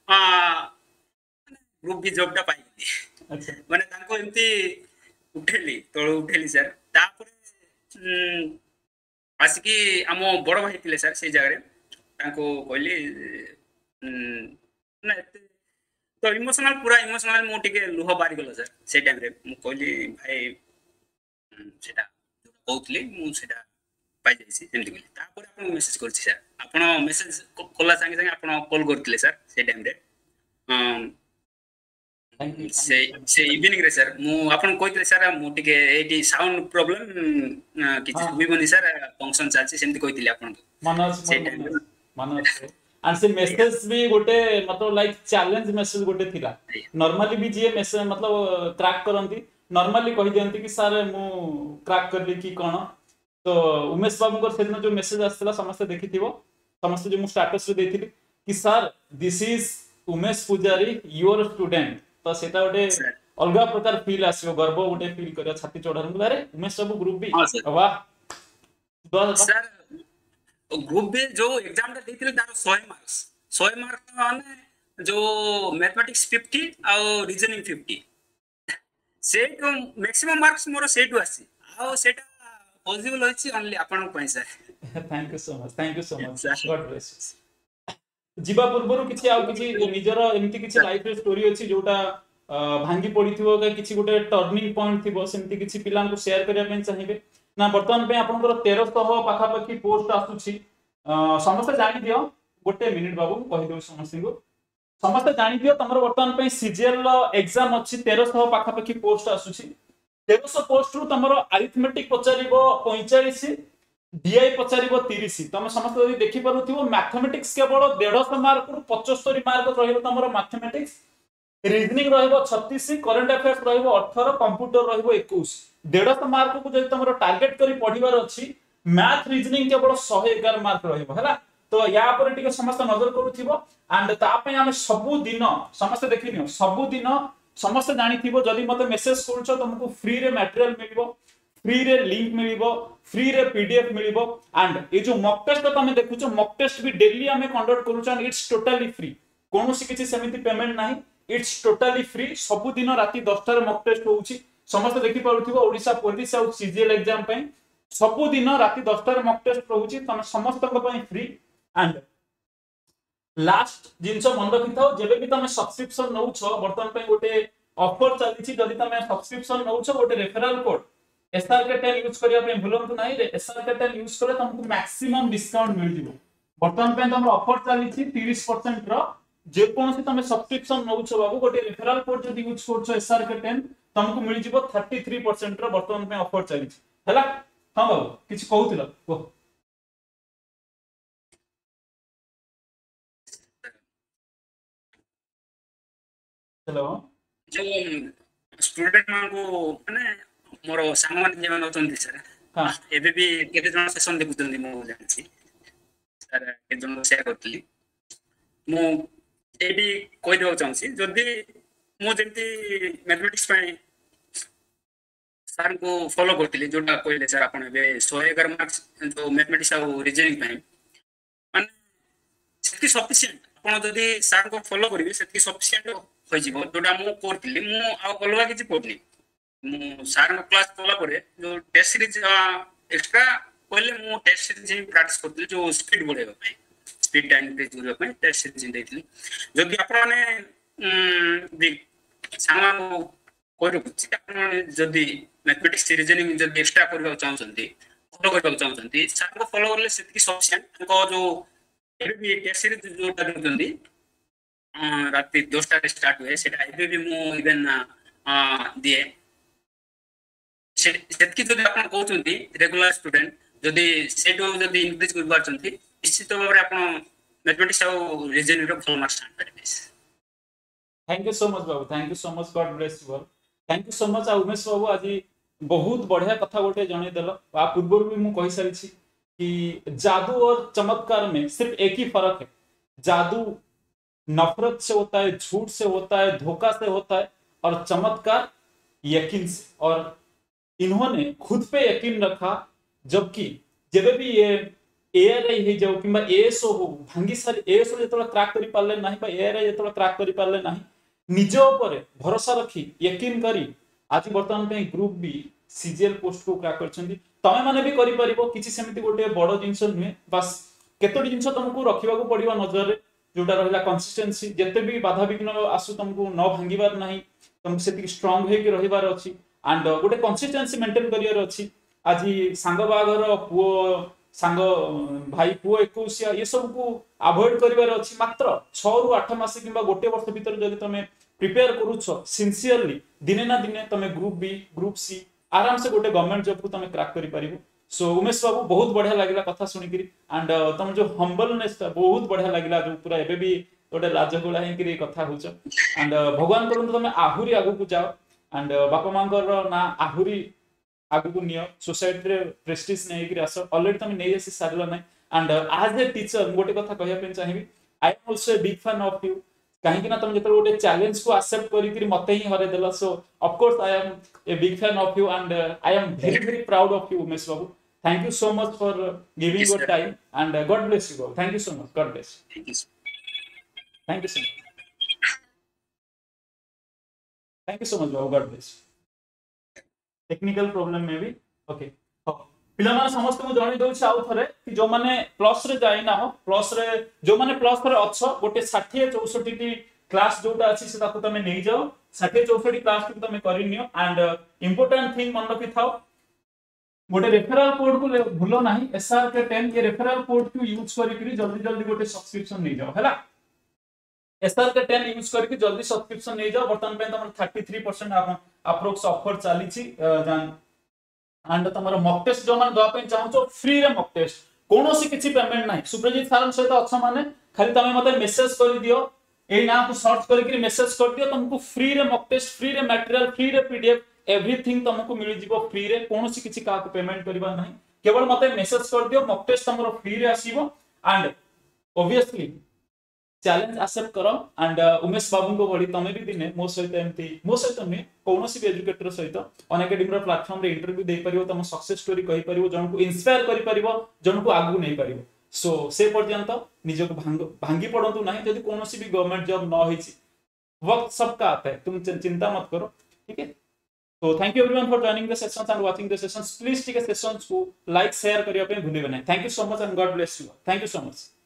ଗ୍ରୁପ ବି ଜବ୍ ଟା ପାଇଲି ଆଚ୍ଛା ମାନେ ତାଙ୍କୁ ଏମିତି ଉଠେଇଲି ତଳୁ ଉଠେଇଲି ସାର୍ ତାପରେ ଉଁ, ଆସିକି ଆମ ବଡ ଭାଇ ଥିଲେ ସାର୍ ସେଇ ଜାଗାରେ ତାଙ୍କୁ କହିଲି ନା ଏତେ ତ ଇମୋସନାଲ ପୁରା ଇମୋସନାଲ ମୁଁ ଟିକେ ଲୁହ ବାହାରିଗଲା ସାର୍ ସେଇ ଟାଇମରେ ମୁଁ କହିଲି ଭାଇ ସେଇଟା କହୁଥିଲି ମୁଁ ସେଇଟା ପାଇଯାଇଛି ସେମିତି କହିଲି ତାପରେ ଆପଣଙ୍କୁ ମେସେଜ କରିଛି ସାର୍ ଆପଣ ମେସେଜ କଲା ସାଙ୍ଗେ ସାଙ୍ଗେ ଆପଣ କଲ୍ କରିଥିଲେ ସାର୍ ସେଇ ଟାଇମରେ ଥ୍ୟାଙ୍କ ସେ ୟୁ ସେ ଇଭିନିଂ ରେ ସାର୍ ମୁଁ ଆପଣଙ୍କୁ କହିଥିଲି ସାର୍ ମୁଁ ଟିକେ ଏଇଠି ସାଉଣ୍ଡ ପ୍ରୋବ୍ଲେମ କିଛି ହଁ ଶୁଭିବନି ସାର୍ ଫଙ୍କସନ ଚାଲିଛି ସେମିତି କହିଥିଲି ଆପଣଙ୍କୁ ମନେ ଅଛି ସେଇ ମୋର ଟାଇମରେ ମନେ ଅଛି ଆଣ୍ଡ ସେ ଆଜ୍ଞା ମେସେଜ ବି ଗୋଟେ मतलब ଲାଇक ଚ୍ୟାଲେଞ୍ଜ ମେସେଜ ଗୋଟେ ଥିଲା ଆଜ୍ଞା ନର୍ମାଲି ବି ଯିଏ ମେସେଜ मतलब କ୍ରାକ୍ କରନ୍ତି ନର୍ମାଲି କହିଦିଅନ୍ତି କି ସାର୍ ମୁଁ କ୍ରାକ୍ କଲି କି କଣ ତ ଉମେଶ ବାବୁଙ୍କର ସେଦିନ ଯୋଉ ମେସେଜ ଆସିଥିଲା ସମସ୍ତେ ଦେଖିଥିବ ସମସ୍ତେ ଯୋଉ ମୁଁ ଷ୍ଟାଟସ ରେ ଦେଇଥିଲି କି sir this is Umesh Pujari your student ତ ସେଟା ଗୋଟେ ସାର୍ ଅଲଗା ପ୍ରକାର ଫିଲ୍ ଆସିବ ଗର୍ବ ଗୋଟେ ଫିଲ୍ କରିବା ଛାତି ଚଢାରେ ଆରେ ଉମେଶ ବାବୁ ଗ୍ରୁପ ବି ହଁ ସାର୍ ବାহ ବାহ ବାହ ସାର୍ ଗ୍ରୁପ ବି ଯୋଉ ଏକ୍ଜାମ ଟା ଦେଇଥିଲେ ତାର 100 ମାର୍କସ 100 ମାର୍କ ମାନେ ଯୋଉ ମ୍ୟାଥମେଟିକ୍ସ 50 ଆଉ ରିଜନିଂ 50 ସେଇଠୁ ମ୍ୟାକ୍ସିମମ୍ ମାର୍କସ ମୋର ସେଇଠୁ ଆସିଛି ଆଉ ସେଇଟା ପସିବଲ ହୋଇଛି ଅନଲି ଆପଣଙ୍କ ପାଇଁ sir thank you so much sir God bless ଯିବା ପୂର୍ବରୁ କିଛି ଆଉ କିଛି ନିଜର ଏମିତି କିଛି ସାର୍ ଲାଇଫ ରେ ଷ୍ଟୋରି ଅଛି ଯୋଉଟା ଭାଙ୍ଗି ପଡିଥିବ କି କିଛି ଗୋଟେ ଟର୍ଣ୍ଣିଂ ପଏଣ୍ଟ ଥିବ ସେମିତି କିଛି ପିଲାଙ୍କୁ ସେୟାର କରିବା ପାଇଁ ଚାହିଁବେ ନା ବର୍ତ୍ତମାନ ପାଇଁ ଆପଣଙ୍କର 1300 ପାଖାପାଖି ପୋଷ୍ଟ ଆସୁଛି ସମସ୍ତେ ଜାଣିଦିଅ ଗୋଟେ ମିନିଟ ବାବୁ ମୁଁ କହିଦେଉଛି ସମସ୍ତଙ୍କୁ ସମସ୍ତେ ଜାଣିଦିଅ ତମର ବର୍ତ୍ତମାନ ପାଇଁ ସିଜିଏଲ ର ଏକ୍ସାମ ଅଛି 1300 ପାଖାପାଖି ପୋଷ୍ଟ ଆସୁଛି 1300 ପୋଷ୍ଟରୁ ତମର ଆରିଥମେଟିକ ପଚାରିବ 45 ডিআই পচারিব 30 তুমি সমস্ত যদি দেখি পারুথিব ম্যাথমেটিক্স কেবল 150 মার্ক রু 75 মার্ক রহিব তোমার ম্যাথমেটিক্স রিজনিং রহিব 36 করেন্ট আফেয়ার্স রহিব 18 কম্পুটর রহিব 21 150 মার্ক কু যদি তোমার টার্গেট করি পড়িবার ଅଛି ম্যাথ রিজনিং কেবল 111 মার্ক রহিব হেলা তো ইয়া পরে টিকে সমস্ত নজর করুথিব এন্ড তা পই আমি সবু দিন সমস্ত দেখিনিও সবু দিন সমস্ত জানিথিব যদি মতে মেসেজ করছো তোমাকে ফ্রি রে ম্যাটেরিয়াল মিলিব फ्री रे लिंक मिलिबो फ्री रे पीडीएफ मिलिबो एंड ये जो मॉक टेस्ट तमे देखुचो मॉक टेस्ट भी डेली हमें कंडक्ट करूछ एंड इट्स टोटली फ्री कोनोसी किछि सेमिति पेमेंट नाही इट्स टोटली फ्री सब दिन राति 10 रे मॉक टेस्ट होउची समस्त देखि पारुथिबो ओडिसा पुलिस आ सीजीएल एग्जाम पई सब दिन राति 10 रे मॉक टेस्ट होउची तमे समस्त पई फ्री एंड लास्ट जिंस मन रखिथाओ जेबे भी तमे सब्सक्रिप्शन नउछो वर्तमान पई गोटे ऑफर चलिछि जदि तमे सब्सक्रिप्शन नउछो गोटे रेफरल कोड एसआरके10 यूज करिया पे भूलंतु नाही रे एसआरके10 यूज करे तुमको मैक्सिमम डिस्काउंट मिल जिवो वर्तमान पे तमर ऑफर चलिछि 30% रो जे कोनसी तमे सब्सक्रिप्शन नउछो बाबू गोटे रेफरल कोड जदि यूज करछो एसआरके10 तुमको मिल जिवो 33% रो वर्तमान पे ऑफर चलिछि हैला हां बाबू किछ कहउतिलो को हेलो जो स्टूडेंट मानकु माने मोर सामान जे मान अछंती सर हां एबे भी केते जण सेशन देखुचंदी मो जानछि सर केते जण शेयर करतली मु एबी कहि देबो चाहछि जदि मु जेंति मैथमेटिक्स पय सर को फॉलो करतली जोटा कहले सर आपण एबे 111 मार्क्स जो मैथमेटिक्स आ रीजनिंग पय माने सेति सफिशिएंट आपण जदि सर को फॉलो करिवे सेति सफिशिएंट होई जिवो जोटा मु करतली मु आ अलगा किछि पढनी मु सर क्लास कला परे जो टेस्ट सीरीज एक्स्ट्रा कहले मु टेस्ट सीरीज ही प्रैक्टिस करतली जो स्पीड बढ़ेबा पय स्पीड टाइम इंक्रीज करबा पय टेस्ट सीरीज देतली जदि आपण माने सामान କହିରଖୁଛି ଆପଣ ଯଦି ମ୍ୟାଥମେଟିକ୍ସ ରିଜନିଂ ଯଦି ଏକ୍ସଟ୍ରା କରିବାକୁ ଚାହୁଁଛନ୍ତି ଫଲୋ କରିବାକୁ ଚାହୁଁଛନ୍ତି ସାର୍ଙ୍କୁ ଫଲୋ କଲେ ସେତିକି ସଫିସିଏଣ୍ଟ। ତାଙ୍କ ଯୋଉ ଏବେ ବି ଟେଷ୍ଟ ସିରିଜ ଯୋଉଟା ଦେଉଛନ୍ତି ରାତି 10ଟାରେ ଷ୍ଟାର୍ଟ ହୁଏ ସେଟା ଏବେ ବି ମୁଁ ଇଭେନ୍ ଦିଏ। ସେତିକି ଯଦି ଆପଣ କହୁଛନ୍ତି ରେଗୁଲାର ଷ୍ଟୁଡେଣ୍ଟ ଯଦି ସେଇଠୁ ଯଦି ଇନକ୍ରିଜ କରିପାରୁଛନ୍ତି ନିଶ୍ଚିତ ଭାବରେ ଆପଣ ମ୍ୟାଥମେଟିକ୍ସ ଆଉ ରିଜନିଂର ଭଲ ମାର୍କସ୍ ଆଣିପାରିବେ। थैंक यू सो मच बाबू, thank you so much, God bless you all, thank you so much. आ उमेश बाबू आज बहुत बढ़िया कथा गोटे जनईदेल। आ पूर्व भी मुझे कही सारी कि जादू और चमत्कार में सिर्फ एक ही फर्क है, जादू नफरत से होता है, झूठ से होता है, धोखा से होता है, और चमत्कार यकीन से। और इन्होंने खुद पे यकीन रखा, जबकि जब भी ये एआरआई हो जाऊ कि एएसओ हो भांगी सारी एएसओ जो क्रैक कर पारे ना, एआरआई जो क्रैक कर पारे ना, निज उपर भरोसा रखी यकीन करी आज बर्तमान पे ग्रुप बी सीजीएल पोस्ट को क्रैक करछंती। तमे माने भी करि परिबो, किछि सेमिति गोटे बड़ जिंस नुहे, बस केतोडी जिंस तुमको रखिबा को पड़िबो नजर रे, जोटा रहला कंसिस्टेंसी। जते भी बाधा विघ्न आसु तुमको न भांगीबार नाही, तुमको सेति स्ट्रांग हे कि रहिबार अछि एंड गोटे कंसिस्टेंसी मेंटेन करियर अछि। आज सांग बागर पुओ सांग भाई पुओ 21 ये सब को अवॉइड करिवार अछि। मात्र 6 रु 8 मास किबा गोटे वर्ष भीतर जदि तमे प्रिपेयर करूछ सिंसियरली, दिने ना दिने तमे ग्रुप बी ग्रुप सी आराम से गोटे गवर्नमेंट जॉब को तमे क्रैक करि परिबो। सो उमेश बाबू बहुत बढ़िया लागिला कथा सुनि करी एंड तुम जो हम्बलनेस बहुत बढ़िया लागिला, जो पूरा एबे भी गोटे लाजगोला हे करी कथा होछ एंड भगवान करन तमे आहुरी आगु को जाओ एंड बापा मांकर ना आहुरी आगु को नियो, सोसाइटी रे प्रेस्टीज नै करी आसो। ऑलरेडी तमे नै आसी सारलो नै एंड एज ए टीचर गोटे कथा कहया पे चाहिबी, I am also a big fan of you. कहीं ना तुम जो गोटे चैलेंज को एक्सेप्ट करी मते ही हरे देला। So of course I am a big fan of you and I am very very proud of you Umesh बाबू। Thank you so much for giving your time and God bless you बाबू। Thank you so much, God bless, thank you so much, thank you so much बाबू, गॉड ब्लेस। टेक्निकल प्रॉब्लम में भी ओके पिला माने समस्त को जणी दउ छ आउ थरे कि जो माने प्लस रे जाई ना हो, प्लस रे जो माने प्लस रे अच्छो गोटे 60 64 टी क्लास जोटा अछि से ताको तमे नै जाओ, 60 64 क्लास को तमे करि नियो एंड इंपोर्टेंट थिंग मन रखि थाओ, गोटे रेफरल कोड को भूलो नाही, SRK 10 ये रेफरल कोड को यूज करि करी जल्दी जल्दी गोटे सब्सक्रिप्शन नै जाओ हैला। SRK 10 यूज करके जल्दी सब्सक्रिप्शन नै जाओ। वर्तमान पे तमर 33% अप्रोक्स ऑफर चाली छी जान एंड तमरो मॉक टेस्ट जो माने दवा पे चाहू फ्री रे मॉक टेस्ट, कोनोसी किछि पेमेंट नाही। सुप्रजीत सर सहित अच्छा माने खाली तमे मते मेसेज कर दियो, एई ना को सर्च करके मेसेज कर दियो, तुमको फ्री रे मॉक टेस्ट, फ्री रे मटेरियल, फ्री रे पीडीएफ एवरीथिंग तुमको मिल जिवो फ्री रे, कोनोसी किछि का को पेमेंट करबा नाही। केवल मते मेसेज कर दियो, मॉक टेस्ट तमरो फ्री रे आसीबो एंड ऑब्वियसली चैलेंज एक्सेप्ट करो एंड उमेश बाबू को बड़ी तमे भी दिने मो सहित एमती मो सहित नुहे कोनोसी भी एजुकेटर सहित अनएकेडमी प्लेटफॉर्म रे इंटरव्यू दे परिबो, तम सक्सेस स्टोरी कहि परिबो, जन को इंस्पायर करि परिबो, जन को आगु नै परिबो। सो से पर्यंत निज को भांगी पड़ंतु नाही। जदि कोनोसी भी गवर्नमेंट जॉब न होइछि, वक्त सबका आता है, तुम चिंता मत करो, ठीक है। तो thank you everyone for joining the sessions and watching the sessions. Please ठीक है सेशंस को लाइक शेयर करिया पे भूलिबे नहीं। Thank you so much and God bless you, thank you so much.